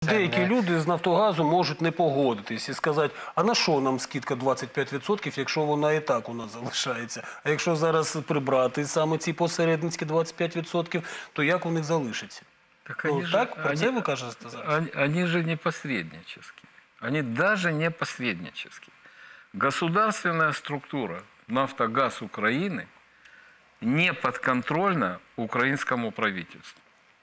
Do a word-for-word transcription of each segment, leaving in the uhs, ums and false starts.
деякі люди з «Нафтогазу» можуть не погодитись і сказати, а на що нам скидка двадцять п'ять відсотків, якщо вона і так у нас залишається? А якщо зараз прибрати саме ці посередницькі двадцять п'ять відсотків, то як у них залишиться? Так, Ну, они же, так, про они, це ви кажете зараз? они, они же не посреднические. Они даже не посреднические. Государственная структура «Нафтогаз Украины» не подконтрольна украинскому правительству.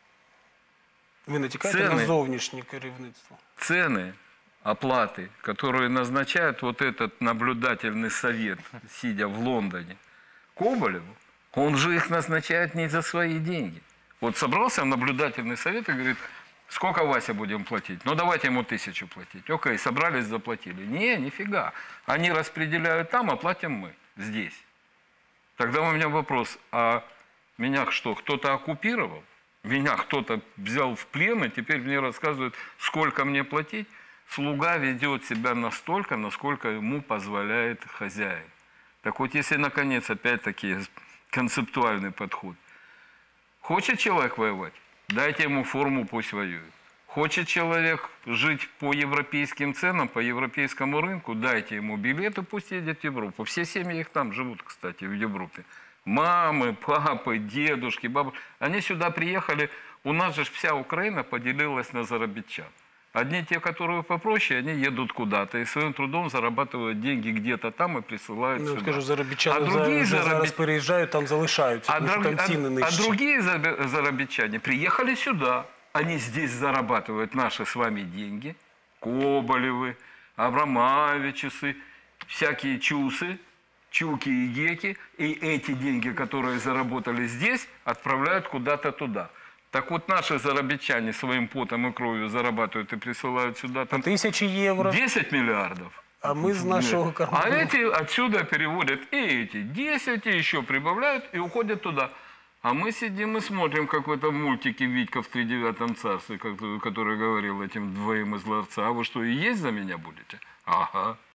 Ви натякаєте Цены, на зовнішнє керівництво? цены, оплаты, которые назначает вот этот наблюдательный совет, сидя в Лондоне, Коболеву, он же их назначает не за свои деньги. Вот собрался наблюдательный совет и говорит, сколько, Вася, будем платить? Ну, давайте ему тысячу платить. Окей, собрались, заплатили. Не, нифига. Они распределяют там, а платим мы здесь. Тогда у меня вопрос, а меня что, кто-то оккупировал? Меня кто-то взял в плен, и теперь мне рассказывают, сколько мне платить? Слуга ведет себя настолько, насколько ему позволяет хозяин. Так вот, если, наконец, опять-таки концептуальный подход. Хочет человек воевать? Дайте ему форму, пусть воюет. Хочет человек жить по европейским ценам, по европейскому рынку? Дайте ему билеты, пусть едет в Европу. Все семьи их там живут, кстати, в Европе. Мамы, папы, дедушки, бабушки. Они сюда приехали. У нас же вся Украина поделилась на зарабичан. Одни те, которые попроще, они едут куда-то и своим трудом зарабатывают деньги где-то там и присылают Ну, сюда. скажу, заробітчани а другие зараз зараби... переїжджають, там залишаються, а, тому що друг... там ціни а, а нижчі. другие заробитчане приехали сюда. Они здесь зарабатывают наши с вами деньги. Коболевы, Абрамовичусы, всякие чусы, чуки и геки. И эти деньги, которые заработали здесь, отправляют куда-то туда. Так вот, наши заробитчане своим потом и кровью зарабатывают и присылают сюда там Тисячі євро, десять миллиардов. а ми з нашого А карману. эти отсюда переводят и эти десять, и еще прибавляют, и уходят туда. А мы сидим и смотрим, как в этом мультике «Витька в тридевятом царстве», который говорил этим двоим из ларца. А вы что, и есть за меня будете? Ага.